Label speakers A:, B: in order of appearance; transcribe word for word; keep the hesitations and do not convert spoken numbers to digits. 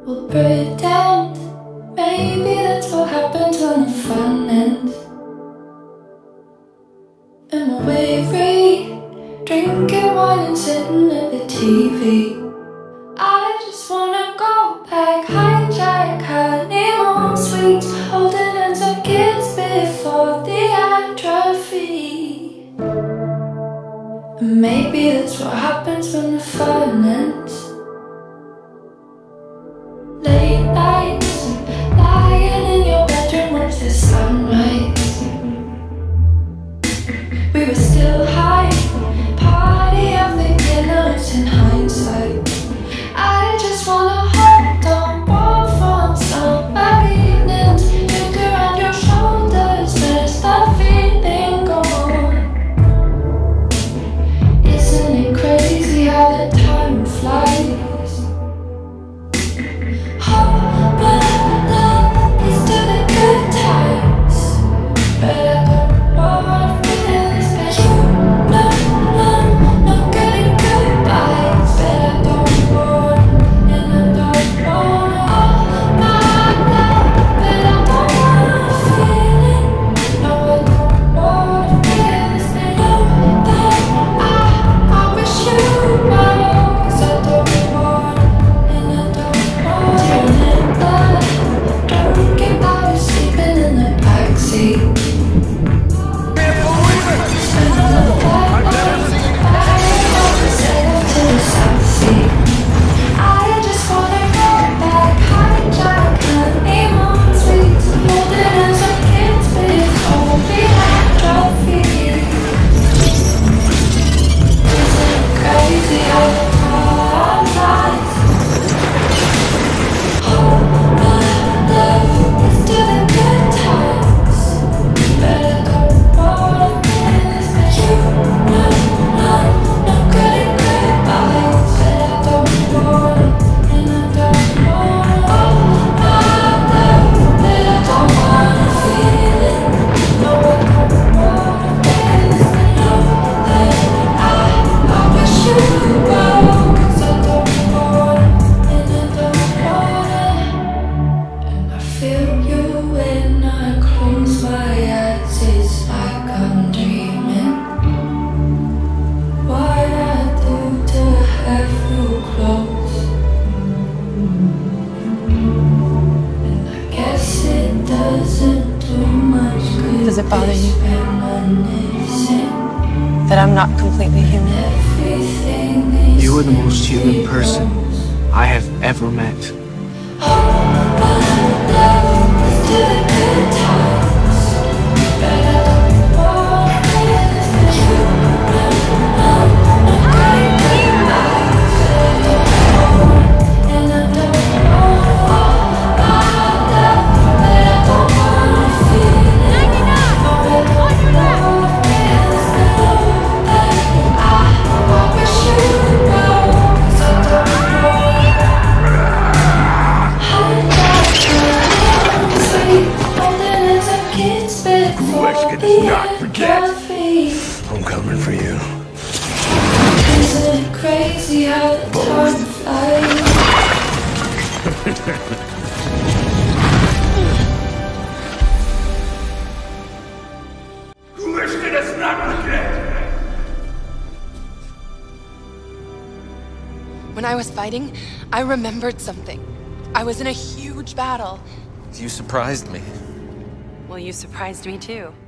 A: We'll pretend maybe that's what happens when the fun ends. And we'll weary, drinking wine and sitting at the T V. I just wanna go back, hijack Honeymoon Suite, holding hands like kids before the atrophy. And maybe that's what happens when the fun ends. Late nights, lying in your bedroom with the sunrise. We were still high, party of beginners in hindsight. I just wanna hold on, warm from summer evenings, look around your shoulders, where's the feeling gone? Isn't it crazy how the time flies?
B: Does it bother you that I'm not completely human?
C: You are the most human person I have ever met.
D: Not forget. I'm coming for you.
A: Isn't it crazy how the time flies?
D: Who listed us not forget?
B: When I was fighting, I remembered something. I was in a huge battle.
E: You surprised me.
F: Well, you surprised me too.